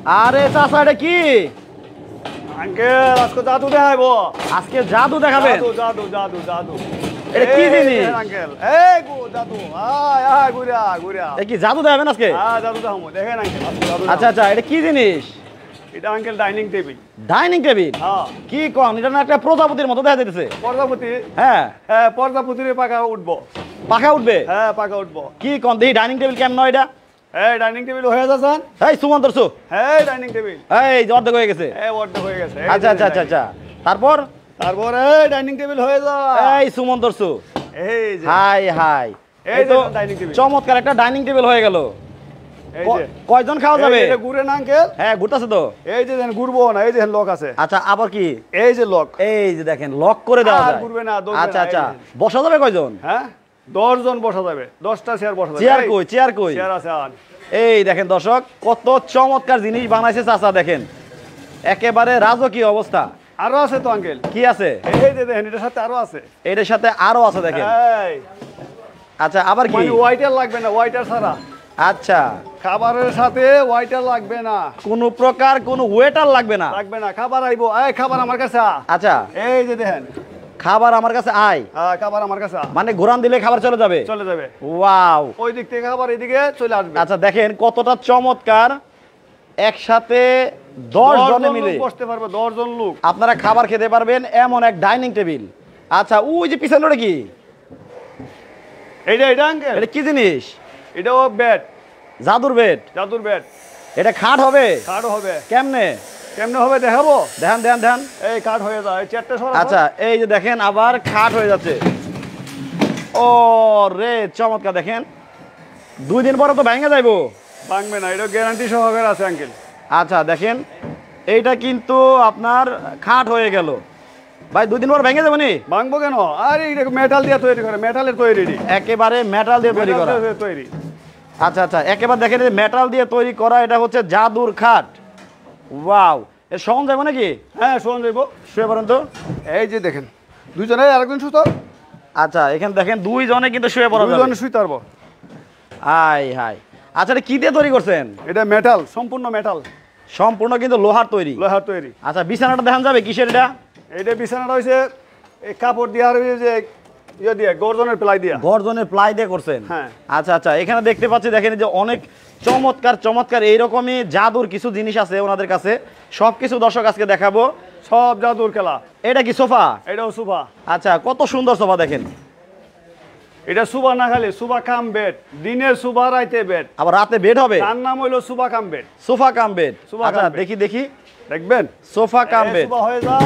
আরে চাচা এটা কি আঙ্কেল আজকে জাদু দেখাবো। আজকে জাদু দেখাবেন? জাদু জাদু জাদু জাদু। এটা কি জিনিস আঙ্কেল? এই গো জাদু। আয় আয় ঘুরা ঘুরা। এটা কি জাদু দেখাবেন আজকে? হ্যাঁ জাদু দেখাবো। দেখেন আঙ্কেল আজকে জাদু। আচ্ছা আচ্ছা এটা কি জিনিস? এটা uncle dining table. Dining table? হ্যাঁ। কি কোন এটা না একটা প্রজাপতির মতো দেখা যাচ্ছে। প্রজাপতি? হ্যাঁ হ্যাঁ প্রজাপতির পাকা উঠবো। পাখা উঠবে? হ্যাঁ পাকা উঠবো। কি কোন দেখি ডাইনিং টেবিল কেমন হয় এটা? এই ডাইনিং টেবিল হয়ে যাচ্ছেন? এই সুমন দর্শু হ্যাঁ ডাইনিং টেবিল। এই যে অর্ধেক হয়ে গেছে। এই অর্ধেক হয়ে গেছে। আচ্ছা আচ্ছা আচ্ছা আচ্ছা তারপর তারপরে ডাইনিং টেবিল হয়ে যা। এই সুমন দর্শু এই যে হাই হাই এই তো যে ডাইনিং টেবিল। চমৎকার একটা ডাইনিং টেবিল হয়ে গেল। এই যে কয়জন খাওয়া যাবে? এটা ঘুরে না আঙ্কেল? হ্যাঁ ঘুরতেছে তো। এই যে দেখেন ঘুরবো না, এই যে লক আছে। আচ্ছা আবার কি? এই যে লক। এই যে দেখেন লক করে দেওয়া আর যায়। ঘুরবে না, দৌড়বে আচ্ছা না, আচ্ছা এই যে। বসা যাবে কয়জন? হ্যাঁ 10 জন বসা যাবে, 10টা চেয়ার বসা যাবে। চেয়ার কই চেয়ার কই? চেয়ার আছে আর। এই দেখেন দর্শক কত চমৎকার জিনিস বানাইছে চাচা দেখেন একেবারে রাজকীয় অবস্থা। আরো আছে তো আঙ্কেল। কি আছে? এই যে দেখেন এটার সাথে আরো আছে। এটার সাথে আরো আছে দেখেন। এই আচ্ছা আবার কি? মানে ওয়াইটার লাগবে না, ওয়াইটার ছাড়া। আচ্ছা খাবারের সাথে ওয়াইটার লাগবে না, কোন প্রকার কোন ওয়েটার লাগবে না? লাগবে না। খাবার আইবো, এই খাবার আমার কাছে আ। আচ্ছা এই যে দেখেন খাবার আমার কাছে আয়, হ্যাঁ খাবার আমার কাছে আ। মানে ঘোরান দিলে খাবার চলে যাবে? চলে যাবে। ওয়াও। ওই দিক থেকে খাবার এদিকে চলে আসবে। আচ্ছা দেখেন কতটা চমৎকার, একসাথে 10 জনে মিলে বসতে পারবে, 10 জন লোক আপনারা খাবার খেতে পারবেন এমন এক ডাইনিং টেবিল। আচ্ছা ওই যে পিছনে ওটা কি? এটা আঙ্কেল এটা কি জিনিস? এটাও বেড, জাদুর বেড? জাদুর বেড। এটা খাট হবে? কার্ড হবে। কেমনে কেমনে হবে দেখাবো? দেখান দেখান দেখান। এই কার্ড হয়ে যায়, চারটে সরা। আচ্ছা এই যে দেখেন আবার খাট হয়ে যাচ্ছে। ও রে চমৎকার দেখেন, 2 দিন পরে তো ভেঙে যাইবো। ভাঙবে না, এটা গ্যারান্টি সহকারে আছে আঙ্কেল। আচ্ছা দেখেন এইটা কিন্তু আপনার খাট হয়ে গেল ভাই, 2 দিন পর ভেঙে যাবে নি? ভাঙবো কেন? আরে এটা মেটাল দিয়ে তৈরি করে, মেটালের তৈরি। একেবারে মেটাল দিয়ে তৈরি করা? তৈরি। আচ্ছা আচ্ছা একেবারে দেখেন মেটাল দিয়ে তৈরি করা, এটা হচ্ছে জাদুর খাট। ওয়াও, এ শোন যাবে নাকি? হ্যাঁ শোন যাইব। শুয়ে পড়েন তো। এই যে দেখেন দুজনে, আরেকজন শুতো। আচ্ছা এখানে দেখেন 2 জনে কিন্তু শুয়ে পড়া যাবে। দুজনে শুইতে পারবো। হাই হাই। আচ্ছা এটা কি দিয়ে তৈরি করছেন? এটা মেটাল, সম্পূর্ণ মেটাল, সম্পূর্ণ কিন্তু লোহার তৈরি। লোহার তৈরি। আচ্ছা বিছানাটা দেখান যাবে কিসের এটা? এইটা বিছানাটা হইছে এই কাপড় দিয়ে আর ওই যে ইয়ে দিয়ে গর্জনের প্লাই দিয়া। গর্জনের প্লাই দিয়ে করছেন? হ্যাঁ। আচ্ছা আচ্ছা এখানে দেখতে পাচ্ছি দেখেন যে অনেক চমৎকার চমৎকার এইরকমই জাদুর কিছু জিনিস আছে ওনাদের কাছে, সব কিছু দর্শক আজকে দেখাবো। সব জাদুর খেলা। এটা কি সোফা? এটাও সুবা। আচ্ছা কত সুন্দর সোফা দেখেন। এটা সুবা না, খালি সুবা কাম বেড। দিনের সুবা, রাইতে বেড। আবার রাতে বেড হবে? তার নাম হইলো sofa cum bed. Sofa cum bed. Sofa আচ্ছা কাম বেড। দেখি দেখি দেখবেন সোফা কাম বেড। সুবা হয়ে যা,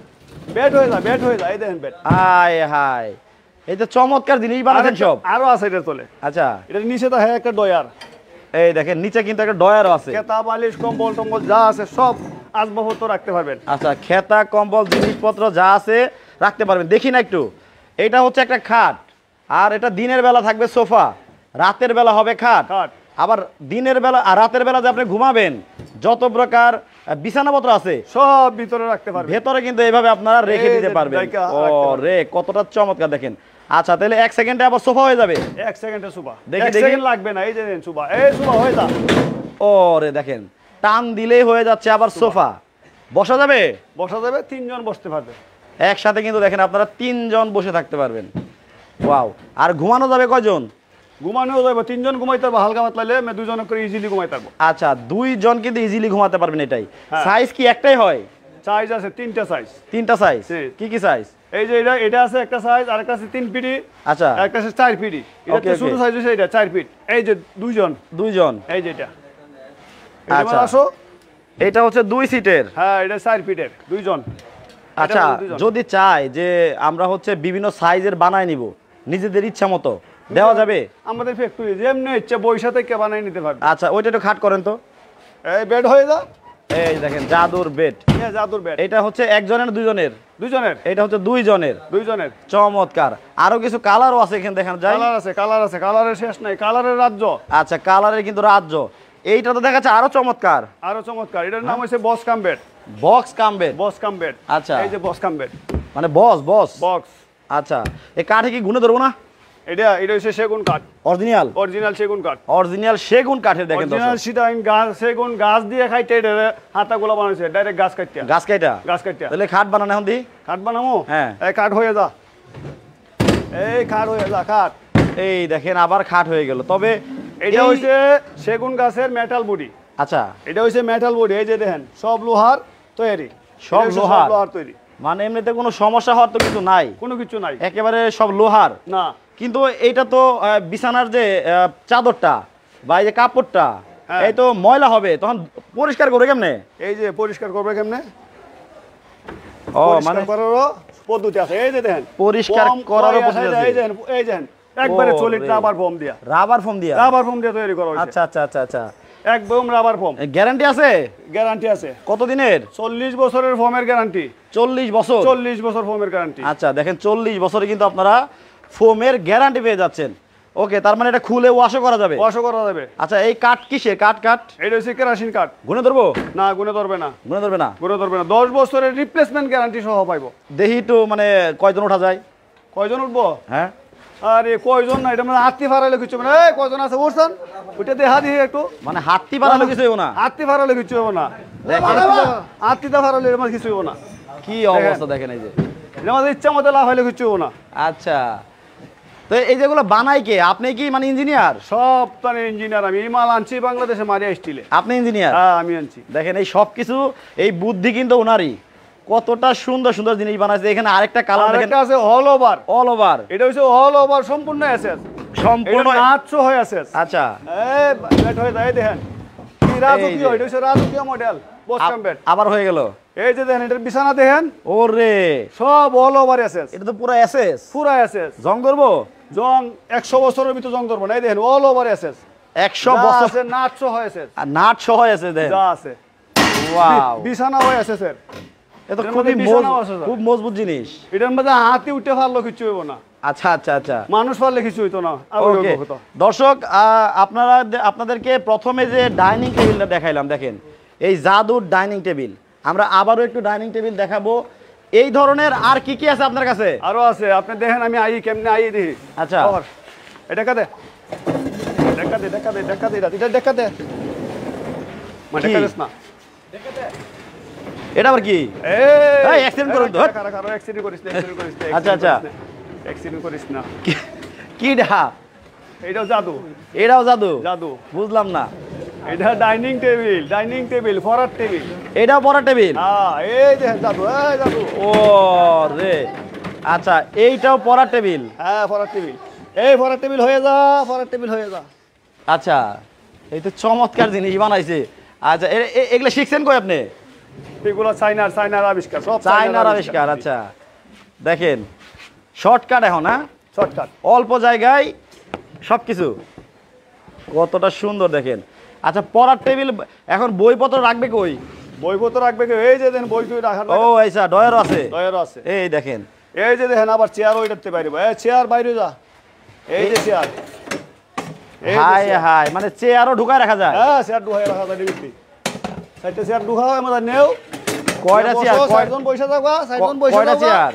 বেড হয়ে যা, বেড হয়ে যা। এই দেখেন বেড। হাই হাই, এই তো চমৎকার জিনিস বানাচ্ছেন সব। আরো আছে এটার তলে। আচ্ছা এটা নিচে তো হ্যাঁ একটা ডয়ার। এই দেখেন নিচে কিন্তু একটা ডয়ারও আছে। খেতা বালিশ কম্বল টম্বল যা আছে সব আসবাবপত্র রাখতে পারবেন। আচ্ছা খেতা কম্বল জিনিসপত্র যা আছে রাখতে পারবেন। দেখি না একটু, এটা হচ্ছে একটা খাট, আর এটা দিনের বেলা থাকবে সোফা, রাতের বেলা হবে খাট। খাট। আবার দিনের বেলা আর রাতের বেলা যে আপনি ঘুমাবেন যত প্রকার বিছানাপত্র আছে সব ভিতরে রাখতে পারবেন। ভেতরে কিন্তু এইভাবে আপনারা রেখে এই দিতে যে পারবেন। জায়গা ও রাখতে পারবেন। রে কতটা চমৎকার দেখেন। আচ্ছা তাহলে 1 সেকেন্ডে আবার সোফা হয়ে যাবে? 1 সেকেন্ডে সুবা। দেখি, 1 দেখি। সেকেন্ড লাগবে না। এই যে দেন সুবা, এই সুবা হয়ে যা। ও রে দেখেন টান দিলেই হয়ে যাচ্ছে আবার সোফা। বসা যাবে? বসা যাবে, 3 জন বসতে পারবে একসাথে কিন্তু দেখেন আপনারা 3 জন বসে থাকতে পারবেন। ওয়াও। আর ঘুমানো যাবে কয়জন? ঘুমানোও যাবে, 3 জন ঘুমাইতে পারবো। হালকা পাতলাইলে 2 জন করে ইজিলি ঘুমাইতে পারবো। আচ্ছা 2 জন কিন্তু ইজিলি ঘুমাতে পারবেন। এটাই হ্যাঁ। সাইজ কি একটাই হয়? সাইজ আছে 3টা সাইজ। 3টা সাইজ? জি। কি কি সাইজ? এই যে এটা আছে একটা সাইজ, আরেকটা আছে 3 ফিট, আচ্ছা আরেকটা আছে 4 ফিট। এটা Okay, তো ছোট okay. সাইজ হইছে, এটা 4 ফিট। এই যে 2 জন, 2 জন। এই যে এটা। আচ্ছা। আসো। এটা হচ্ছে 2 সিটের? হ্যাঁ এটা 4 ফিটের, 2 জন। আচ্ছা এটা 2 জন। যদি চাই যে আমরা হচ্ছে বিভিন্ন সাইজের বানায় নিব নিজেদের ইচ্ছা মতো, দেওয়া যাবে? আমাদের ফ্যাক্টরি যেমনি ইচ্ছে বইসা থেকে বানাই নিতে পারবে। আচ্ছা ওইটা একটু খাট করেন তো। এই বেড হয়ে যা। এই দেখেন জাদুর বেড। এই জাদুর বেড। এটা হচ্ছে 1 জনের 2 জনের? 2 জনের। এটা হচ্ছে 2 জনের। 2 জনের। চমৎকার। আরো কিছু কালারও আছে এখানে দেখানো যায়? কালার আছে, কালার আছে, কালারের শেষ নাই, কালারের রাজ্য। আচ্ছা কালারের কিন্তু রাজ্য। এইটা তো দেখাচ্ছে আরো চমৎকার। আরো চমৎকার। এটার নাম হইছে box cum bed. Box cum bed? Box cum bed. আচ্ছা। এই যে বস কাম বেড। মানে বস বস? বক্স। আচ্ছা এই কাঠে কি গুনে ধরবো না? এটা এটা হচ্ছে সেগুন কাঠ, অরিজিনাল অরিজিনাল সেগুন কাঠ, অরিজিনাল সেগুন কাঠের দেখেন অরিজিনাল দর্শক। সিটাইন গাছ, সেগুন গাছ দিয়ে খাইতে এটা হাতাগুলো বানাইছে ডাইরেক্ট গাছ কাটিয়া, গাছ কাইটা গাছ কাটিয়া। তাহলে খাট বানানো এখন দি কাঠ বানামো, হ্যাঁ। এই কাঠ হয়ে যা, এই কাঠ হয়ে যা, কাঠ। এই দেখেন আবার খাট হয়ে গেল। তবে এটা এই- হচ্ছে সেগুন গাছের মেটাল বডি, আচ্ছা এটা হচ্ছে মেটাল বডি। এই যে দেখেন সব লোহার তৈরি, সব এটা হচ্ছে লোহার। তৈরি, মানে এমনিতে কোনো সমস্যা হওয়ার তো কিছু নাই, কোনো কিছু নাই একেবারে সব লোহার। না। কিন্তু এইটা তো বিছানার যে চাদরটা বা এই যে কাপড়টা হ্যাঁ। এই তো ময়লা হবে, তখন পরিষ্কার করে কেমনে? এই যে পরিষ্কার করবে কেমনে, ও পরিষ্কার মানে করারও পদ্ধতি আছে। এই যে দেখেন পরিষ্কার ফোম করারও করা আছে, পদ্ধতি আছে। এই দেখেন, এই দেখেন একবারে ও চলিত রে। রাবার ফোম দিয়া, রাবার ফোম দিয়া? রাবার ফোম দিয়ে তৈরি করা হয়েছে। আচ্ছা আচ্ছা আচ্ছা আচ্ছা। একদম রাবার ফোম, গ্যারান্টি আছে? গ্যারান্টি আছে কতদিনের? 40 বছরের ফোমের গ্যারান্টি, 40 বছর? 40 বছর ফোমের গ্যারান্টি। আচ্ছা দেখেন 40 বছরে কিন্তু আপনারা ফোমের গ্যারান্টি পেয়ে যাচ্ছেন। ওকে, তার মানে এটা খুলে ওয়াশও করা যাবে? ওয়াশও করা যাবে। আচ্ছা এই কাঠ কিসের কাঠ? কাঠ এটা হচ্ছে কেরাসিন কাঠ। গুনে ধরবো? না গুনে ধরবে না, গুনে ধরবে না? গুনে ধরবে না। 10 বছরের রিপ্লেসমেন্ট গ্যারান্টি সহ পাইবো। দেখি তো মানে কয়জন ওঠা যায়? কয়জন উঠবো? হ্যাঁ আরে কয়জন না, এটা মানে আত্মি ফারালে কিছু মানে, এই কয়জন আছে উঠছেন ওইটা দেখা দিয়ে একটু, মানে হাতটি বানানো কিছু হইব না? আত্মি ফারালে কিছু হবো না, আত্মিটা ফারালে এর মধ্যে কিছু হবো না। কি অবস্থা দেখেন এই যে। এটা আমাদের ইচ্ছা মতো লাভ হইলে কিছু হবো না। আচ্ছা, তো এই যেগুলো বানাই কে? আপনি কি মানে ইঞ্জিনিয়ার? সব তার ইঞ্জিনিয়ার আমি, এই মাল আনছি বাংলাদেশে মারিয়া স্টিলে। আপনি ইঞ্জিনিয়ার? হ্যাঁ আমি আনছি। দেখেন এই সব কিছু, এই বুদ্ধি কিন্তু ওনারই। কতটা সুন্দর সুন্দর জিনিস বানাইছে। এখানে আরেকটা কালার দেখেন, আরেকটা আছে অল ওভার, অল ওভার, এটা হচ্ছে অল ওভার সম্পূর্ণ এসএস, সম্পূর্ণ। এটা নাচো হয়ে আছে। আচ্ছা এই বেট হয়ে যায় দেখেন, কি রাজকীয়, যে। এটা হচ্ছে রাজকীয় মডেল বোস্টন বেড। আবার হয়ে গেল। এই যে দেখেন এটার বিছানা দেখেন, ওরে সব অল ওভার এসএস, এটা তো পুরো এসএস। পুরা এসএস। জং করবো? জং 100 বছরের ভিতর জং ধরবো না। এই দেখেন অল ওভার এসএস, 100 বছর নাচো হয়ে আছে, আর নাট সহ আছে দেখেন। যা আছে ওয়াও, বিছানা হয়ে আছে স্যার। এটা এটার খুবই মধ্যে বিছানাও আছে স্যার। খুব মজবুত জিনিস। এটার মধ্যে হাতি উঠে পারলো কিছু হইব না, আচ্ছা আচ্ছা আচ্ছা। মানুষ পারলে কিছু হইতো না। ওকে দর্শক, আপনাদেরকে প্রথমে যে ডাইনিং টেবিলটা দেখাইলাম, দেখেন এই জাদুর ডাইনিং টেবিল। আমরা আবারও একটু ডাইনিং টেবিল দেখাবো। এই ধরনের আর কি কি আছে আপনার কাছে? আরো আছে, আপনি দেখেন আমি আই কেমনে আই দেখি। আচ্ছা এটা কাদে দেখা দে দেখা দে দেখা দে এটা দেখা দে মানে কি? কাদেস না এটা আবার কি? এই, accident করুন তো, হট। কারো অ্যাক্সিডেন্ট করিস না, অ্যাক্সিডেন্ট করিস না, আচ্ছা, আচ্ছা। অ্যাক্সিডেন্ট করিস না। কি ডা? এটাও জাদু, এটাও জাদু? জাদু। বুঝলাম না। এটা ডাইনিং টেবিল, ডাইনিং টেবিল, ফরার টেবিল। এটাও পড়া টেবিল? হ্যাঁ এই দেখেন জাদু, এই জাদু। ও রে, আচ্ছা এইটাও পড়া টেবিল? হ্যাঁ ফরার টেবিল, এই ফরার টেবিল হয়ে যা, ফরার টেবিল হয়ে যা। আচ্ছা, এই তো চমৎকার জিনিস বানাইছে। আচ্ছা এগুলো শিখছেন কই আপনি? এগুলো চাইনার আবিষ্কার, সব চায়নার আবিষ্কার। আচ্ছা দেখেন শর্টকাট এখন, হ্যাঁ শর্টকাট, অল্প জায়গায় সবকিছু কতটা সুন্দর দেখেন। আচ্ছা পড়ার টেবিল, এখন বইপত্র রাখবে কই? বইপত্র রাখবে কি? এই যে দেখেন বই টই রাখার ও আচ্ছা, ডয়ারও আছে? দয়ারও আছে। এই দেখেন, এই যে দেখেন আবার চেয়ার ওইটাতে বাইরে, এই চেয়ার বাইরে যা, এই যে চেয়ার, হাই হাই, মানে চেয়ারও ঢুকায় রাখা যায়? হ্যাঁ চেয়ার ঢুকাই রাখা যায় ডিবিটি, সাইডে চেয়ার ঢুকা হয় আমাদের নেও। কয়টা চেয়ার? সাইডজন পয়সা যাবা, সাইডজন পয়সা কয়টা যাবা, চেয়ার?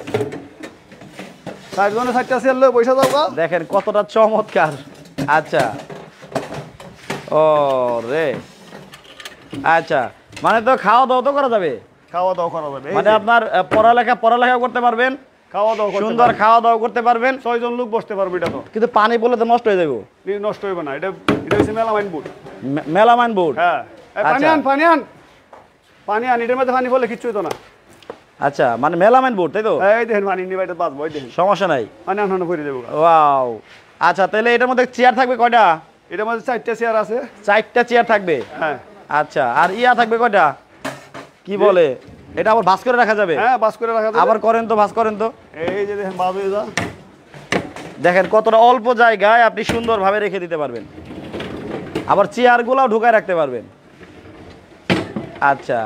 সাইডজনে সাইডটা চেয়ার লয়ে পয়সা যাবা। দেখেন কতটা চমৎকার। আচ্ছা ও রে, আচ্ছা মানে তো খাওয়া দাওয়া তো করা যাবে? খাওয়া দাওয়া করা যাবে, মানে আপনার পড়ালেখা করতে পারবেন, খাওয়া দাওয়া করতে সুন্দর খাওয়া দাওয়া করতে পারবেন, 6 জন লোক বসতে পারবে। এটা তো কিন্তু পানি পড়লে তো নষ্ট হয়ে যাবে। নষ্ট হইবে না, এটা এটা হচ্ছে মেলামাইন বোর্ড। Melamine board? হ্যাঁ পানি আচ্ছা। আন পানি আন পানি আন, এটার মধ্যে পানি পড়লে কিচ্ছু হইতো না। আচ্ছা মানে মেলামাইন বোর্ড, তাই তো? এই দেখেন পানি নিয়ে এটা বাঁচবো, এই দেখেন সমস্যা নাই, পানি আনানো করে দেবো। ওয়াও। আচ্ছা তাহলে এটার মধ্যে চেয়ার থাকবে কয়টা? এটার মধ্যে 4টা চেয়ার আছে। 4টা চেয়ার থাকবে? হ্যাঁ আচ্ছা, আর ইয়া থাকবে কয়টা, কি বলে এটা, আবার ভাঁজ করে রাখা যাবে? হ্যাঁ বাস করে রাখা যাবে। আবার করেন তো, ভাঁজ করেন তো। এই যে দেখেন বাদ হয়ে যা, দেখেন কতটা অল্প জায়গায় আপনি সুন্দরভাবে রেখে দিতে পারবেন, আবার চেয়ারগুলোও ঢুকায় রাখতে পারবেন। আচ্ছা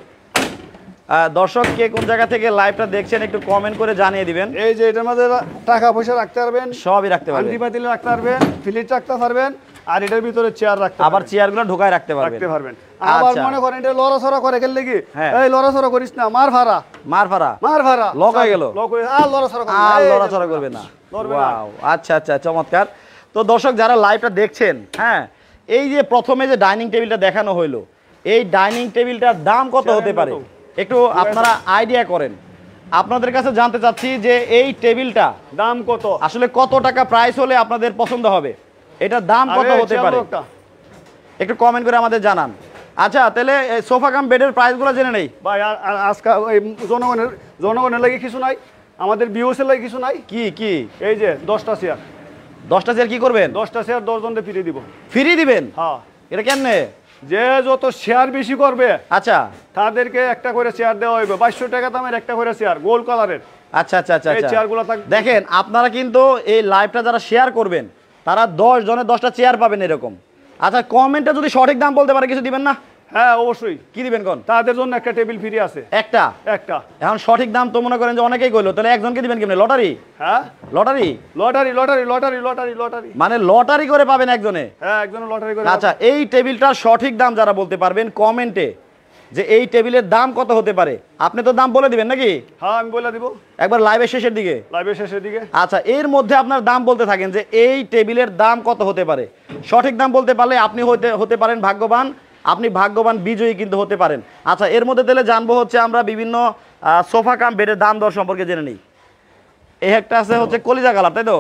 দর্শক কে কোন জায়গা থেকে লাইভটা দেখছেন একটু কমেন্ট করে জানিয়ে দিবেন। এই যে এটার মধ্যে টাকা পয়সা রাখতে পারবেন, সবই রাখতে পারবেন, আন্টি পাতিল রাখতে পারবেন, ফ্লিট রাখতে পারবেন, আর এটার ভিতরে চেয়ার রাখতে আবার চেয়ারগুলো ঢুকায় রাখতে পারবেন। আবার আচ্ছা। মনে করেন এটা লড়াছড়া করে গেলে কি, হ্যাঁ। এই লড়াছড়া করিস না, মার ভাড়া মার ফাড়া মার ভাড়া লক হয়ে গেল, লক হয়ে আর লড়াছড়া করবে না, আর এই যে লড়াচড়া করবে না। ধরবে না। ওয়াও, আচ্ছা আচ্ছা, চমৎকার। তো দর্শক যারা লাইভটা দেখছেন, হ্যাঁ, এই যে প্রথমে যে ডাইনিং টেবিলটা দেখানো হইলো, এই ডাইনিং টেবিলটার দাম কত হতে পারে একটু আপনারা আইডিয়া করেন। আপনাদের কাছে জানতে চাচ্ছি যে এই টেবিলটা দাম কত? আসলে কত টাকা প্রাইস হলে আপনাদের পছন্দ হবে, এটার দাম কত আরে, হতে চেয়ার পারে লোকটা। একটু কমেন্ট করে আমাদের জানান। আচ্ছা, তাহলে সোফা কাম বেডের প্রাইসগুলো জেনে নেই। ভাই আজকে এই জনগণের লাগে কিছু নাই, আমাদের বিওসের লাগে কিছু নাই। কি কি? এই যে 10টা চেয়ার, 10টা চেয়ার কি করবেন? 10টা চেয়ার 10 জনকে ফিরে দিব। ফ্রি দিবেন? হ্যাঁ, এটা কেমনে? যে যত শেয়ার বেশি করবে আচ্ছা তাদেরকে একটা করে চেয়ার দেওয়া হইবে। 2200 টাকা দামের একটা করে চেয়ার, গোল্ড কালারের। আচ্ছা আচ্ছা আচ্ছা এই আচ্ছা। চেয়ারগুলো থাকবে। দেখেন, আপনারা কিন্তু এই লাইভটা যারা শেয়ার করবেন তারা 10 জনে 10টা চেয়ার পাবেন এরকম। আচ্ছা, কমেন্টে যদি সঠিক দাম বলতে পারে কিছু দিবেন না? হ্যাঁ, অবশ্যই। কি দিবেন কোন? তাদের জন্য একটা টেবিল ফ্রি আছে। একটা? একটা। এখন সঠিক দাম তো মনে করেন যে অনেকেই কইলো, তাহলে একজনকে দিবেন কেমনে? লটারি? হ্যাঁ, lottery? Lottery lottery lottery lottery lottery. মানে লটারি করে পাবেন একজনে? হ্যাঁ, একজন লটারি করে। আচ্ছা, এই টেবিলটার সঠিক দাম যারা বলতে পারবেন কমেন্টে যে এই টেবিলের দাম কত হতে পারে, আপনি তো দাম বলে দিবেন নাকি হ্যাঁ, আমি বলে দিব একবার লাইভের শেষের দিকে? লাইভের শেষের দিকে। আচ্ছা, এর মধ্যে আপনার দাম বলতে থাকেন যে এই টেবিলের দাম কত হতে পারে। সঠিক দাম বলতে পারলে আপনি হতে পারেন ভাগ্যবান, আপনি ভাগ্যবান বিজয়ী কিন্তু হতে পারেন। আচ্ছা, এর মধ্যে তাহলে জানবো হচ্ছে আমরা বিভিন্ন সোফা কাম বেডের দাম দর সম্পর্কে জেনে নিই। এই একটা আছে হচ্ছে কলিজা কালার, তাই তো?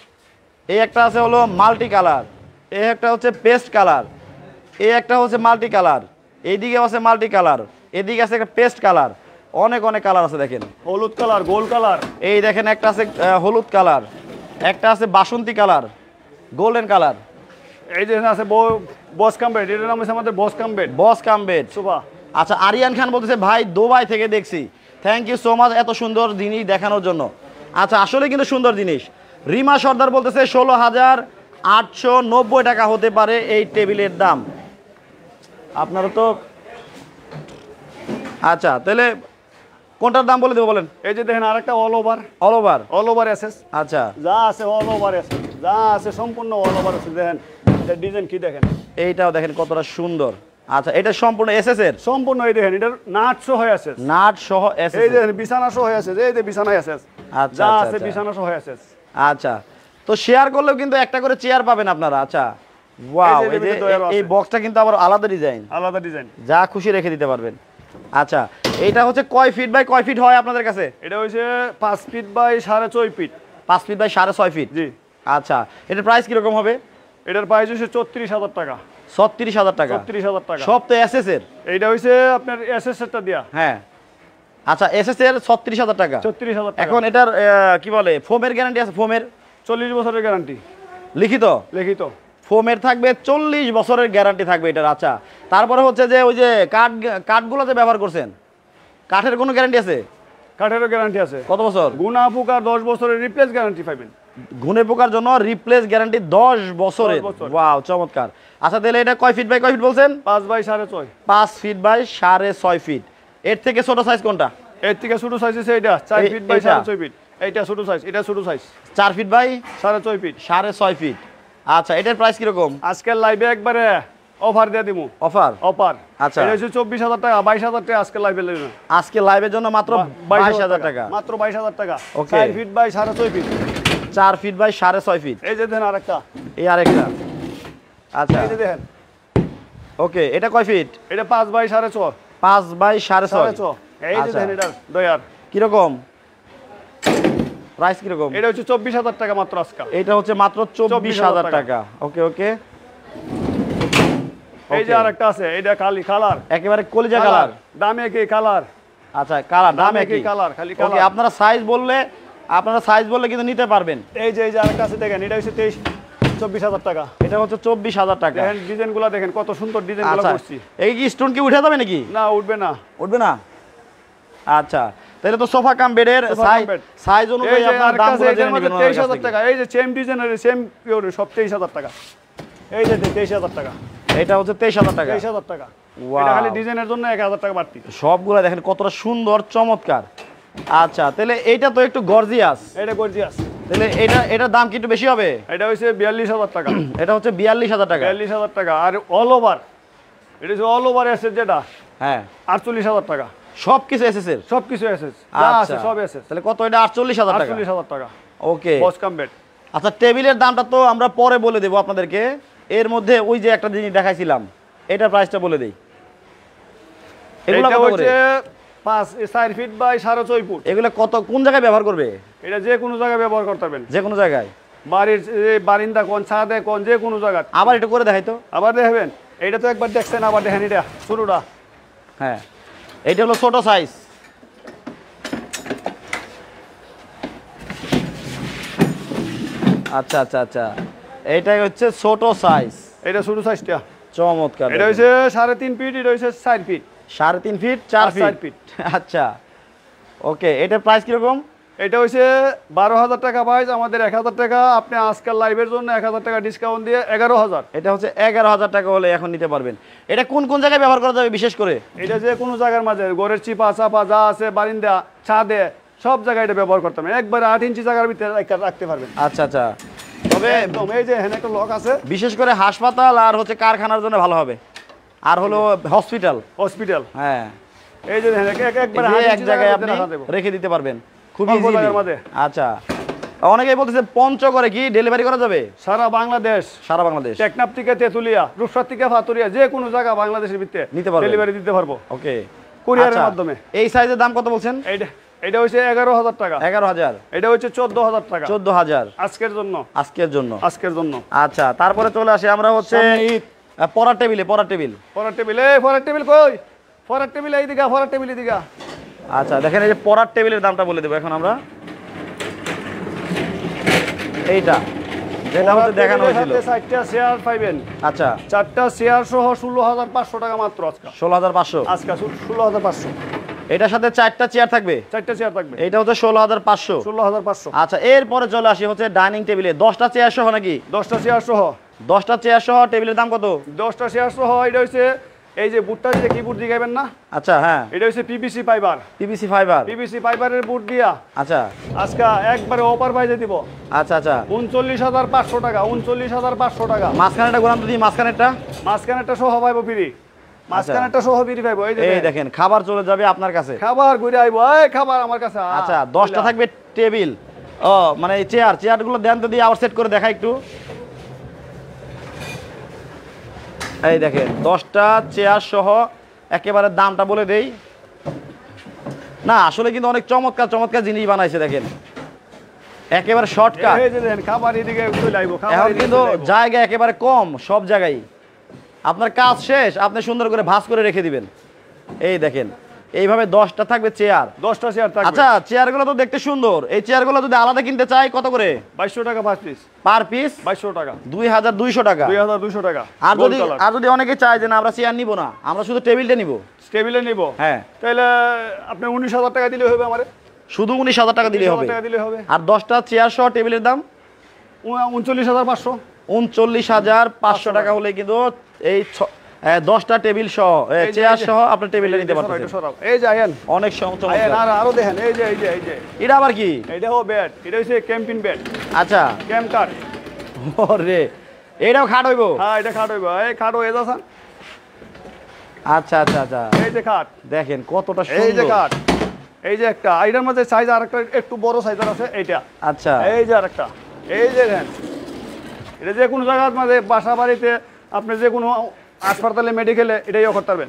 এই একটা আছে হলো মাল্টি কালার, এই একটা হচ্ছে পেস্ট কালার, এই একটা হচ্ছে মাল্টি কালার, এইদিকে আছে মাল্টি কালার, এদিকে আছে একটা পেস্ট কালার, অনেক অনেক কালার আছে দেখেন। হলুদ কালার, গোল্ড কালার। এই দেখেন, একটা আছে হলুদ কালার, একটা আছে বাসন্তী কালার, গোল্ডেন কালার। এই যে আছে বস কাম বেড, এটার নাম হচ্ছে আমাদের box cum bed. Box cum bed sofa. আচ্ছা, আরিয়ান খান বলতেছে ভাই দুবাই থেকে দেখছি, থ্যাংক ইউ সো মাচ এত সুন্দর জিনিস দেখানোর জন্য। আচ্ছা, আসলে কিন্তু সুন্দর জিনিস। রিমা সর্দার বলতেছে 16,890 টাকা হতে পারে এই টেবিলের দাম। আপনারা তো আচ্ছা, তাহলে কোনটার দাম বলে দেবো বলেন? এই যে দেখেন আরেকটা all over. All over? All over SS. আচ্ছা, যা আছে অল ওভার এসএস, যা আছে সম্পূর্ণ অল ওভার আছে। দেখেন এটা ডিজাইন কি দেখেন, এইটাও দেখেন কতটা সুন্দর। আচ্ছা, এটা সম্পূর্ণ এসএস এর? সম্পূর্ণ। এই দেখেন এটার নাট সহ হয়ে আছে, নাট সহ এসএস। এই দেখেন বিছানা সহ হয়ে আছে, এই যে বিছানায় আছে, আচ্ছা যা আচ্ছা আছে আচ্ছা। বিছানা সহ হয়ে আছে। আচ্ছা, তো শেয়ার করলেও কিন্তু একটা করে চেয়ার পাবেন আপনারা। আচ্ছা, ওয়াও, এই যে এই যে দয়ারও আছে। এই বক্সটা কিন্তু আবার আলাদা ডিজাইন, আলাদা ডিজাইন, যা খুশি রেখে দিতে পারবেন। আচ্ছা, এইটা হচ্ছে কয় ফিট বাই কয় ফিট হয় আপনাদের কাছে? এটা হচ্ছে 5 feet by 6.5 feet. 5 feet by 6.5 feet? জি। আচ্ছা, এটার প্রাইস কিরকম হবে? এটার প্রাইস হচ্ছে 34,000 টাকা। 36,000 টাকা? 34,000 টাকা। সব তো এসএস এর? এইটা হচ্ছে আপনার এসএস এরটা দিয়া। হ্যাঁ, আচ্ছা, এসএস এর 36,000 টাকা। 34,000 টাকা। এখন এটার কি বলে, ফোমের গ্যারান্টি আছে? ফোমের 40 বছরের গ্যারান্টি লিখিত? লিখিত। ফোমের থাকবে 40 বছরের গ্যারান্টি থাকবে এটার। আচ্ছা, তারপরে হচ্ছে যে ওই যে কাঠগুলো যে ব্যবহার করছেন, কাঠের কোনো গ্যারান্টি আছে? কাঠেরও গ্যারান্টি আছে। কত বছর? গুনা পোকার 10 বছরের রিপ্লেস গ্যারান্টি পাবেন। ঘুনে পোকার জন্য রিপ্লেস গ্যারান্টি 10 বছরের। 10 বছর। ওয়াও, চমৎকার। আচ্ছা, তাহলে এটা কয় ফিট বাই কয় ফিট বলছেন? 5 বাই 6.5। 5 feet by 6.5 fit. এর থেকে ছোট সাইজ কোনটা? এর থেকে ছোট সাইজ আছে এটা 4 ফিট বাই এইটা? 6.5 ফিট। এইটা ছোট সাইজ, এটা ছোট size 4 feet by 6.5 feet. 6.5 feet. আচ্ছা, এটার প্রাইস কিরকম? আজকের লাইভে একবারে অফার দিয়ে দিমু। অফার? অফার। আচ্ছা। এটা হচ্ছে 24,000 টাকা, 22,000 টাকা আজকে লাইভে লইবেন। আজকে লাইভের জন্য মাত্র 22,000 টাকা। মাত্র 22,000 টাকা। Okay. 4 feet by 6.5 feet. 4 feet by 6.5 feet. এই যে দেখেন আরেকটা, এই আরেকটা। আচ্ছা, এই যে দেখেন ওকে, এটা কয় ফিট? এটা 5 বাই 6.5। 5 বাই 6.5। 6.5। এই যে আচ্ছা। দেখেন এটা দয়ার। কিরকম প্রাইস কিরকম? এটা হচ্ছে 24,000 টাকা মাত্র আজকে। এটা হচ্ছে মাত্র 24,000 টাকা। ওকে ওকে। এই যে আরেকটা আছে, এটা খালি কালার, একেবারে কলিজা কালার। দামে কি কালার? আচ্ছা, কালার দাম দামে একই কি কালার, খালি ওকে, কালার। আপনারা সাইজ বললে কিন্তু নিতে পারবেন। এই যে আরেকটা আছে দেখেন, এটা হচ্ছে 24,000 টাকা। এটা হচ্ছে 24,000 টাকা। দেখেন ডিজাইনগুলো দেখেন কত সুন্দর ডিজাইনগুলো আচ্ছা, করছি। এই কি স্টোন কি উঠে যাবে নাকি? না, উঠবে না। উঠবে না? আচ্ছা, তাহলে তো সোফা কাম বেডের সোফা কাম বেড। সাইজ এই অনুযায়ী যে আপনার আরেকটা আছে, দামগুলো এটার জেনে মধ্যে নেবেন ওনার কাছ 23,000 থেকে। টাকা। এই যে সেম ডিজাইনের সেম পিওর সব 23,000 টাকা। এই যে 23,000 টাকা। এটা হচ্ছে 23,000 টাকা। 23,000 টাকা। Wow. এটা খালি ডিজাইনের জন্য 1,000 টাকা বাড়তি। সবগুলা দেখেন কতটা সুন্দর, চমৎকার। আচ্ছা, তাহলে এইটা তো একটু গর্জিয়াস। এটা গর্জিয়াস। তাহলে এটার দাম কি একটু বেশি হবে? এটা হচ্ছে 42,000 টাকা। এটা হচ্ছে 42,000 টাকা। 42,000 টাকা। আর অল ওভার, এটা হচ্ছে অল ওভার এসেস যেটা হ্যাঁ, 48,000 টাকা। সবকিছু এসএস এর? সবকিছু এসেস, যা আছে আচ্ছা, সব এসেস। তাহলে কত? এটা 48,000 টাকা। 48,000 টাকা। Okay box cum bed. আচ্ছা টেবিলের দামটা তো আমরা পরে বলে দেবো আপনাদেরকে, এর মধ্যে ওই যে একটা জিনিস দেখাইছিলাম এটার প্রাইসটা বলে দেই। এগুলো এটা কত করে? হচ্ছে 4 ফিট বাই 4.5 ফুট। এগুলো কত কোন জায়গায় ব্যবহার করবে? এটা যে কোনো জায়গায় ব্যবহার করতে পারবেন, যে কোনো জায়গায়, বাড়ির বারিন্দা কোন, ছাদে কোন, যে কোনো জায়গায়। আবার একটু করে দেখাই তো। আবার দেখবেন, এটা তো একবার দেখছেন, আবার দেখেন এটা শুরুটা। হ্যাঁ এইটা হলো ছোট সাইজ। আচ্ছা আচ্ছা আচ্ছা, এইটাই হচ্ছে ছোট সাইজ। এটা ছোট সাইজটা, চমৎকার। এটা হচ্ছে 3.5 ফিট, এটা হচ্ছে 4 ফিট। 3.5 fit 4 4 fit. আচ্ছা ওকে, এটার প্রাইস কিরকম? এটা হচ্ছে 12,000 টাকা প্রাইস, আমাদের 1,000 টাকা আপনি আজকাল লাইভের জন্য 1,000 টাকা ডিসকাউন্ট দিয়ে 11,000। এটা হচ্ছে 11,000 টাকা হলে এখন নিতে পারবেন। এটা কোন কোন জায়গায় ব্যবহার করা যাবে বিশেষ করে? এটা যে কোনো জায়গার মাঝে, ঘরের চিপা চাপা যা আছে, বারিন্দা, ছাদে, সব জায়গায় এটা ব্যবহার করতে পারবেন। একবার 8 ইঞ্চি জায়গার ভিতরে রাখতে পারবেন। আচ্ছা আচ্ছা, তবে একদম এই যে এখানে একটা লক আছে, বিশেষ করে হাসপাতাল আর হচ্ছে কারখানার জন্য ভালো হবে, আর হলো হসপিটাল। হসপিটাল। হ্যাঁ এই যে এখানে একবার এই যে 8 এক ইঞ্চি জায়গায় জায়গায় আপনি রাখা দেব, রেখে দিতে পারবেন খুব অল্প ইজিলি। জায়গার মধ্যে। আচ্ছা, অনেকেই বলতেছে পঞ্চগড়ে কি ডেলিভারি করা যাবে? সারা বাংলাদেশ, সারা বাংলাদেশ, টেকনাফ থেকে তেতুলিয়া, রূপসা থেকে ফাতুরিয়া, যে কোনো জায়গা বাংলাদেশের ভিতরে নিতে পারবেন, ডেলিভারি দিতে পারবো। ওকে, কুরিয়ারের মাধ্যমে। এই সাইজের দাম কত বলছেন? এটা হচ্ছে 11,000 টাকা। 11,000। এটা হচ্ছে 14,000 টাকা 14,000 আজকের জন্য। আজকের জন্য। আজকের জন্য। আচ্ছা, তারপরে চলে আসি আমরা হচ্ছে পড়ার টেবিলে। পড়ার টেবিল, পড়ার টেবিল, এই পড়ার টেবিল কই? পড়ার টেবিল এই দিকে, পড়ার টেবিল এই দিকে। আচ্ছা দেখেন, এই যে পড়ার টেবিলের দামটা বলে দেবো এখন আমরা। এইটা যেটা হচ্ছে দেখানো হয়েছিল, 4টা শেয়ার পাইবেন। আচ্ছা 4টা শেয়ার সহ 16,500 টাকা মাত্র আজকে। 16,500। আজকে 16,500। এটার সাথে 4টা চেয়ার থাকবে। 4টা চেয়ার থাকবে। এটা হচ্ছে 16,500। 16,500। আচ্ছা, এরপরে চলে আসি হচ্ছে ডাইনিং টেবিলে 10টা চেয়ার সহ নাকি? 10টা চেয়ার সহ। 10টা চেয়ার সহ টেবিলের দাম কত? 10টা চেয়ার সহ এটা হচ্ছে এই যে বুটটা যে কি বুট দিগাইবেন না? আচ্ছা হ্যাঁ, এটা হচ্ছে PVC fibre. PVC fibre. PVC ফাইবারের বুট দিয়া আচ্ছা আজকে একবারে অফার প্রাইসে দিব। আচ্ছা আচ্ছা, 39,500 টাকা। 39,500 টাকা। মাঝখানেটা ঘোরান তো দিই, মাঝখানেরটা। মাঝখানেরটা সহ পাইবো ফ্রি। মাঝখানেরটা সহ ফ্রি পাইবো। এই দেখেন, খাবার চলে যাবে আপনার কাছে। খাবার ঘুরে আইবো, এই খাবার আমার কাছে। আচ্ছা, 10টা থাকবে টেবিল। ও মানে এই চেয়ারগুলো দেন তো, দিয়ে আবার সেট করে দেখা একটু। এই দেখেন 10টা চেয়ার সহ একেবারে দামটা বলে দেই। না আসলে কিন্তু অনেক চমৎকার চমৎকার জিনিস বানাইছে দেখেন, একেবারে শর্টকাট। এই যে দেখেন খাবার এদিকে চলে আইবো। এখন কিন্তু জায়গা একেবারে কম সব জায়গায়। আপনার কাজ শেষ, আপনি সুন্দর করে ভাঁজ করে রেখে দিবেন। এই দেখেন এইভাবে 10টা থাকবে চেয়ার। 10টা চেয়ার থাকবে। আচ্ছা, চেয়ারগুলো তো দেখতে সুন্দর। এই চেয়ারগুলো যদি আলাদা কিনতে চাই কত করে? 2200 টাকা পার পিস। পার পিস 2200 টাকা। 2,200 টাকা। 2,200 টাকা। আর যদি অনেকে চায় যে না আমরা চেয়ার নিব না, আমরা শুধু টেবিলটা নিব, টেবিলে নিব, হ্যাঁ, তাহলে আপনি 19,000 টাকা দিলে হবে। আমারে শুধু 19,000 টাকা দিলে হবে। আর 10টা চেয়ার সহ টেবিলের দাম 39,500। 39,500 টাকা হলে কিন্তু এই 10টা টেবিল সহ চেয়ার সহ আপনি টেবিলটা নিতে পারবেন। এই যে আয়েন, অনেক চমৎকার। আর আরো দেখেন, এই যে এই যে এই যে এটা আবার কি? এটা হলো বেড। এটা হচ্ছে ক্যাম্পিং বেড। আচ্ছা, ক্যাম্প কাট। ওরে এটাও খাট হইব? হ্যাঁ, এটা খাট হইব। এই খাট হয়ে যাচ্ছে। আচ্ছা আচ্ছা আচ্ছা, এই যে খাট দেখেন কতটা সুন্দর। এই যে খাট, এই যে একটা আইডার মধ্যে সাইজ আরেকটা একটু বড় সাইজের আছে এইটা। আচ্ছা, এই যে আরেকটা, এই যে দেখেন, এটা যে কোনো জায়গার মধ্যে, বাসা বাড়িতে, আপনি যে কোনো হাসপাতালে, মেডিকেলে এটাইও করতে পারবেন।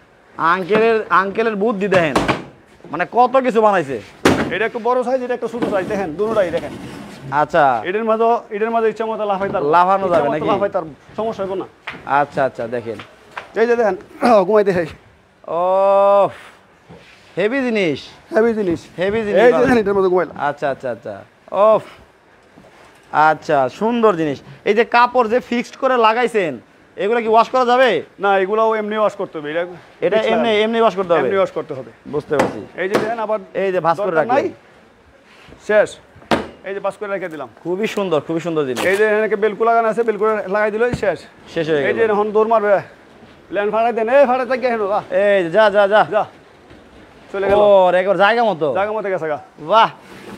আঙ্কেলের বুদ্ধি দেখেন, মানে কত কিছু বানাইছে। এটা একটু বড় সাইজ, এটা একটু ছোট সাইজ। দেখেন দুটোটাই দেখেন। আচ্ছা, এটার মাঝে ইচ্ছা মতো লাফানো যাবে নাকি? লাফাইতার সমস্যা হবে না। আচ্ছা আচ্ছা, দেখেন এই যে দেখেন, ঘুমাইতে হয়। ও হেভি জিনিস, হেভি জিনিস, হেভি জিনিস। এই যে দেখেন এটার মধ্যে ঘুমাইলাম। আচ্ছা আচ্ছা আচ্ছা, ও আচ্ছা, সুন্দর জিনিস। এই যে কাপড় যে ফিক্সড করে লাগাইছেন, এগুলো কি ওয়াশ করা যাবে? না, এগুলাও এমনি ওয়াশ করতে হবে। এটা এমনি ওয়াশ করতে হবে? এমনি ওয়াশ করতে হবে। বুঝতে পারছি। এই যে দেখেন, আবার এই যে ভাঁজ করে রাখলাম, শেষ। এই যে ভাঁজ করে রেখে দিলাম। খুবই সুন্দর, খুবই সুন্দর জিনিস। এই যে এখানে বেলকু লাগানো আছে, বেলকু লাগাই দিল, শেষ। শেষ হয়ে এই গেল। যে এখন দৌড় মারবে, ল্যান্ড ফাড়াই দেন। এই ফাড়াই থেকে হেন এই যা যা যা যা, চলে গেল। ও একবার জায়গা মতো, জায়গা মতো গেছে গা। বাহ।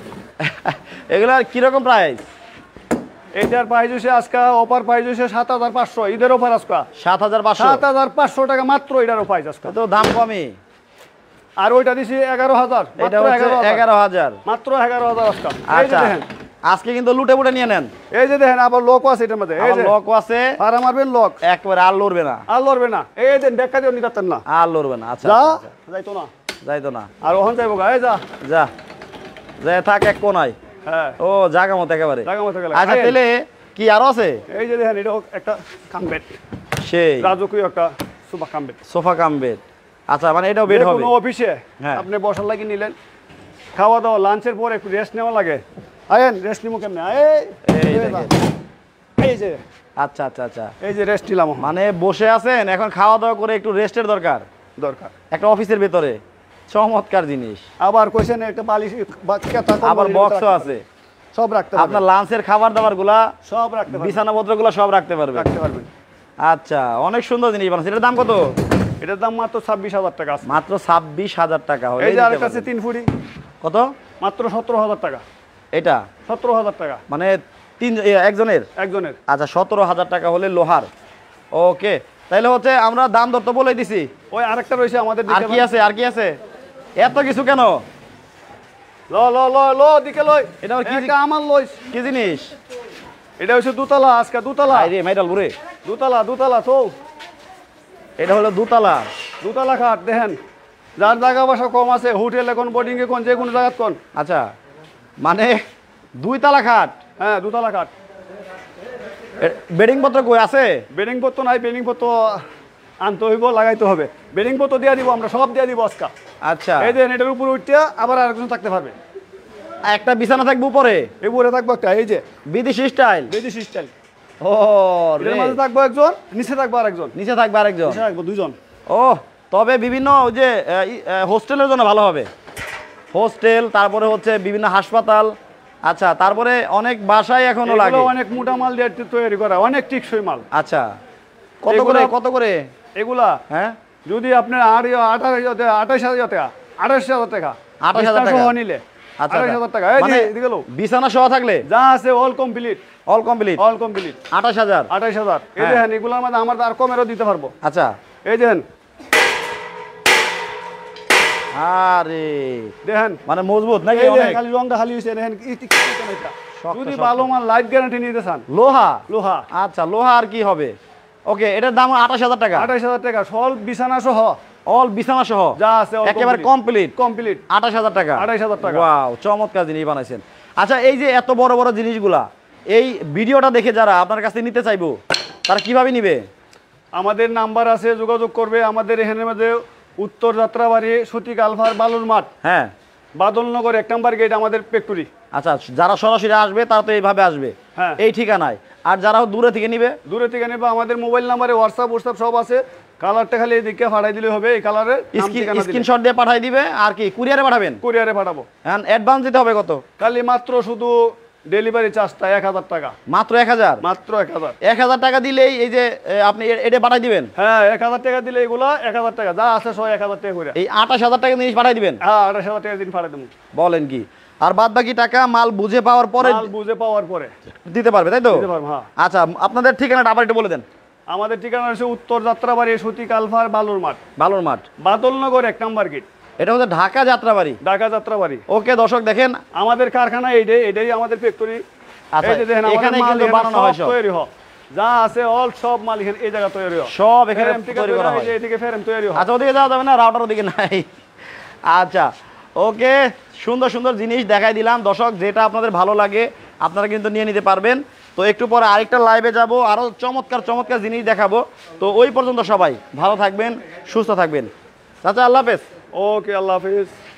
এগুলার কিরকম প্রাইস? এইটার প্রাইস হচ্ছে আজকে অফার প্রাইস হচ্ছে 7,500। ঈদের অফার আজকে 7,500। 7,500 টাকা মাত্র এটারও প্রাইস আজকে। তো দাম কমই। আর ওইটা দিছি 11,000। এটা হচ্ছে 11,000 মাত্র 11,000 আজকে। এই যে আচ্ছা, দেখেন, আজকে কিন্তু লুটে পুটে নিয়ে নেন। এই যে দেখেন আবার লক আছে এটার মধ্যে, এই যে লক আছে, পারা মারবেন লক, একবারে আর লড়বে না, আর লড়বে না। এই যে দেখা দিও নিতাতেন না, আর লড়বে না। আচ্ছা যা আচ্ছা, যাইতো না, যাইতো না, আর ওখান যাইবো গা, এই যা যা যা থাক এক কোনায়। হ্যাঁ ও জায়গা মতো একেবারে। জায়গা মতো গেলে। আচ্ছা তাহলে কি আরো আছে? এই যে দেখেন এটা একটা কামবেট, সেই রাজকীয় একটা super cum bed, sofa cum bed. আচ্ছা মানে এটাও বেড হবে? কোনো অফিসে হ্যাঁ। আপনি বসার লাগি নিলেন, খাওয়া দাওয়া লাঞ্চের পর একটু রেস্ট নেওয়া লাগে, আয়েন রেস্ট নিবো কেমনে, এই দেখেন। এই যে আচ্ছা আচ্ছা আচ্ছা, এই যে রেস্ট নিলাম, মানে বসে আছেন এখন, খাওয়া দাওয়া করে একটু রেস্টের দরকার দরকার একটা অফিসের ভেতরে। চমৎকার জিনিস। আবার কইছেন একটা বালিশ বা কেতা কম্বল আবার এগুলো বক্সও রাখতে আছে, পারবেন। সব রাখতে পারবেন, আপনার লাঞ্চের খাবার দাবার গুলা, সব রাখতে পারবেন, বিছানাপত্র গুলা সব রাখতে পারবেন। রাখতে পারবেন। আচ্ছা অনেক সুন্দর জিনিস বানাচ্ছে। এটার দাম কত? এটার দাম মাত্র 26,000 টাকা আছে। মাত্র 26,000 টাকা। হলে এই যে দিতে আরেকটা আছে পারবেন। 3 ফুটি, কত? মাত্র 17,000 টাকা। এটা 17,000 টাকা মানে একজনের? একজনের। আচ্ছা 17,000 টাকা হলে লোহার। ওকে তাইলে হচ্ছে আমরা দাম দর তো বলে দিছি। ওই আরেকটা রয়েছে আমাদের আর দিকে, কি আছে? আর কি আছে? এত কিছু কেন? ল ল ল ল দিকে লই, এটা আবার কি এটা আমার লইস, কি জিনিস? এটা হচ্ছে দুতলা, আজকে দুতলা, আরে মাইডাল বুড়ে, দুতলা দুতলা তো, এটা হলো দুতলা। দুতলা খাট দেখেন, যার জায়গা বাসা কম আছে, হোটেলে কোন বোর্ডিং এ কোন যে কোনো জায়গা কোন, আচ্ছা মানে 2 তালা খাট। হ্যাঁ দুতলা খাট। বেডিং পত্র কই আছে? বেডিং পত্র নাই, বেডিং পত্র আনতে হইব, লাগাইতে হবে। বেডিং পত্র দিয়ে দিব, আমরা সব দিয়ে দিব আজকা। আচ্ছা এই যে এটার উপরে উঠতে আবার আরেকজন থাকতে পারবে, একটা বিছানা থাকবে উপরে, এই উপরে থাকবো একটা, এই যে বিদেশি স্টাইল। বিদেশি স্টাইল। ও এর রে, মাঝে থাকবো একজন, নিচে থাকবো আরেকজন, নিচে থাকবে আরেকজন। নিচে থাকবো দুজন। ও তবে বিভিন্ন ওই যে হোস্টেলের জন্য ভালো হবে, হোস্টেল, তারপরে হচ্ছে বিভিন্ন হাসপাতাল। আচ্ছা তারপরে অনেক বাসায় এখনো লাগে। এগুলো অনেক মোটা মাল দিয়ে তৈরি করা, অনেক টিকসই মাল। আচ্ছা কত করে? এগুলো- কত করে? এগুলা হ্যাঁ যদি আপনার 28,000 টাকা, 28,000 টাকা, 28,000 টাকা। সহ নিলে আচ্ছা 28,000 টাকা। এই যে মানে এদিকে লো, বিছানা সহ থাকলে যা আছে all complete, all complete all complete 28,000। 28,000। এই হ্যাঁ। দেখেন এগুলোর মধ্যে আমার আর কমেরও দিতে পারবো। আচ্ছা এই দেখেন, আরে দেখেন মানে মজবুত নাকি? এই দেখেন, অনেক খালি রংটা খালি হয়েছে, দেখেন এটা। শক্ত, যদি শক্ত। ভালো মাল লাইফ গ্যারান্টি নিতে চান, লোহা। লোহা আচ্ছা লোহা আর কি হবে? ওকে এটার দাম 28,000 টাকা। 28,000 টাকা, সল বিছানা সহ অল বিছানা সহ যা আছে একেবারে কমপ্লিট কমপ্লিট 28,000 টাকা। 28,000 টাকা। ওয়াও চমৎকার জিনিস বানাইছেন। আচ্ছা এই যে এত বড় বড় জিনিসগুলা, এই ভিডিওটা দেখে যারা আপনার কাছে নিতে চাইবো তারা কিভাবে নিবে? আমাদের নাম্বার আছে, যোগাযোগ করবে। আমাদের এখানের মধ্যে উত্তর যাত্রাবাড়ি, সতীক আলফার বালুর মাঠ, হ্যাঁ বাদলনগর 1 নম্বর গেট আমাদের ফ্যাক্টরি। আচ্ছা যারা সরাসরি আসবে তারা তো এইভাবে আসবে, হ্যাঁ। এই ঠিকানায়। আর যারা দূরে থেকে নিবে, দূরে থেকে নেবে আমাদের মোবাইল নাম্বারে হোয়াটসঅ্যাপ সব আছে। কালারটা খালি এদিকে পাঠাই দিলে হবে, এই কালারের স্ক্রিনশট দিয়ে পাঠাই দিবে। আর কি কুরিয়ারে পাঠাবেন? কুরিয়ারে পাঠাবো। এখন অ্যাডভান্স দিতে হবে কত? খালি মাত্র শুধু ডেলিভারি চার্জটা 1,000 টাকা, মাত্র 1,000। মাত্র 1,000। 1,000 টাকা দিলেই এই যে আপনি এটা পাঠাই দিবেন। হ্যাঁ 1,000 টাকা দিলে এগুলা 1,000 টাকা যা আছে সব 1,000 টাকা করে। এই 28,000 টাকা জিনিস পাঠাই দিবেন? হ্যাঁ 28,000 টাকা দিন পাঠাই দেবো। বলেন কি? আর বাদ বাকি টাকা মাল বুঝে পাওয়ার পরে মাল বুঝে পাওয়ার পরে দিতে পারবে, তাই তো? দিতে পারবো, হ্যাঁ। আচ্ছা আপনাদের ঠিকানাটা আবার একটু বলে দেন। আমাদের ঠিকানা হচ্ছে উত্তর যাত্রাবাড়ি, সতীক আলফার বালুর মাঠ, বালুর মাঠ, বাদলনগর 1 নম্বর গেট, এটা হচ্ছে ঢাকা যাত্রাবাড়ি। ঢাকা যাত্রাবাড়ি। ওকে দর্শক দেখেন, আমাদের কারখানা এটাই আমাদের ফ্যাক্টরি। আচ্ছা, এখানে কিন্তু বানানো হয় সব। তৈরি হয়, যা আছে অল সব মাল এখানে এই জায়গা তৈরি হয়, সব এখানে ফ্রেম থেকে তৈরি করা হয়। এই যে এদিকে ফ্রেম তৈরি হয়। আচ্ছা ওদিকে যাওয়া যাবে না, রাউটার ওদিকে নাই। আচ্ছা ওকে, সুন্দর সুন্দর জিনিস দেখাই দিলাম দর্শক, যেটা আপনাদের ভালো লাগে আপনারা কিন্তু নিয়ে নিতে পারবেন। তো একটু পরে আরেকটা লাইভে যাব, আরও চমৎকার চমৎকার জিনিস দেখাবো। তো ওই পর্যন্ত সবাই ভালো থাকবেন, সুস্থ থাকবেন। চাচা আল্লাহ হাফেজ। ওকে, আল্লাহ হাফিজ।